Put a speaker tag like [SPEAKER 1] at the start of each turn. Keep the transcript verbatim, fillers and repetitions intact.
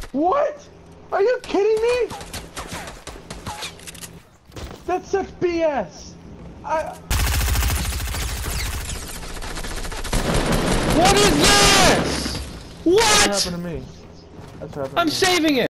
[SPEAKER 1] What? Are you kidding me? That's such B S. I...
[SPEAKER 2] What is this? What?
[SPEAKER 1] That happened to me. That's what happened
[SPEAKER 2] I'm
[SPEAKER 1] to me.
[SPEAKER 2] saving it.